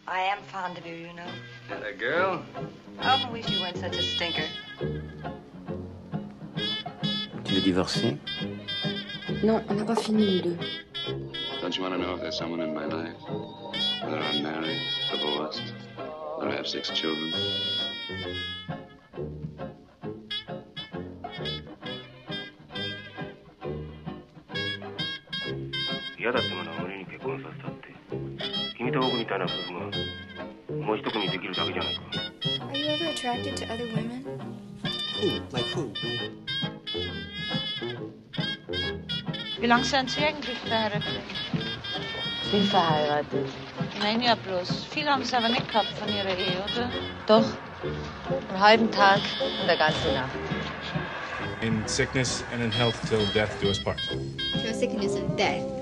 I am fond of you, you know. And a girl? I often wish you weren't such a stinker. Tu veux divorcer? Non, on n'a pas fini, nous deux. Don't you want to know if there's someone in my life? Whether I'm married, divorced, or I have 6 children? 嫌だってものは無理に結婚させたって。君と僕みたいな夫婦がもう一組できるだけじゃないか。 Are you ever attracted to other women? Who? Like who? Wie lang sind Sie eigentlich verheiratet? Ich bin verheiratet. Nein, ja bloß. Viel haben Sie aber nicht gehabt von Ihrer Ehe, oder? Doch. Einen halben Tag und eine ganze Nacht. In sickness and in health till death do us part. Till sickness and death.